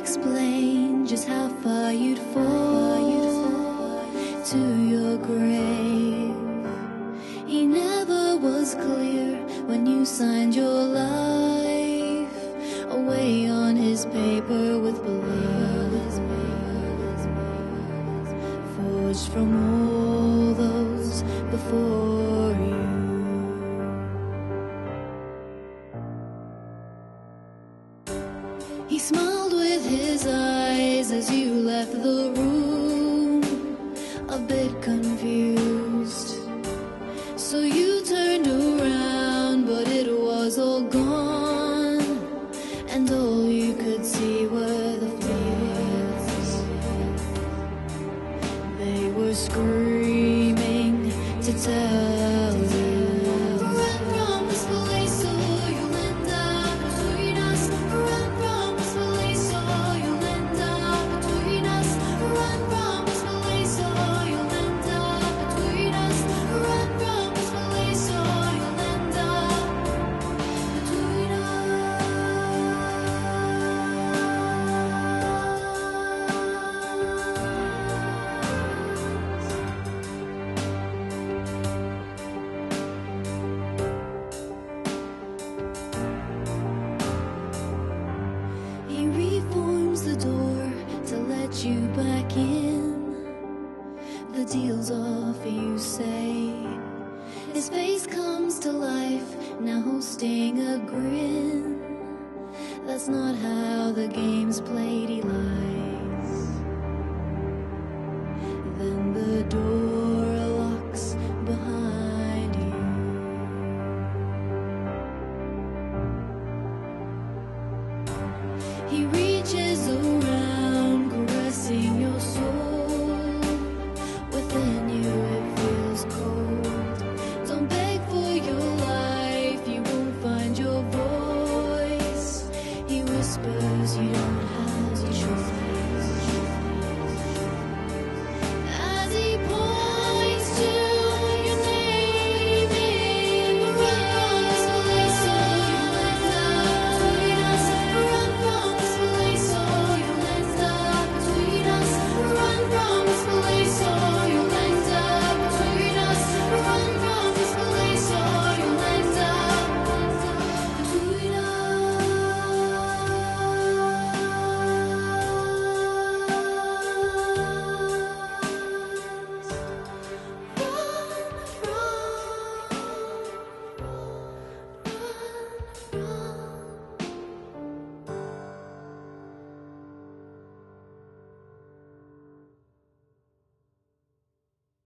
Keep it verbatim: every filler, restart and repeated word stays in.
explain just how far you'd fall to your grave. He never was clear when you signed your life away on his paper with blood forged from all those before you. He smiled with his eyes as you left the room, a bit confused. So you turned around, but it was all gone, and all you could see were the flames. They were screaming to tell you, run from this place or you'll end up between us. Run from this place or you'll end up between us. Run from this place or you'll end up between us. Run from this place or you'll end up between us. He reforms the door to let you back in. The deal's off, you say. His face comes to life, now hosting a grin. That's not how the game's played, he lies.